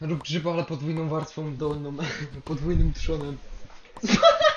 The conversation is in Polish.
Rób grzyba, ale podwójną warstwą dolną. Podwójnym trzonem.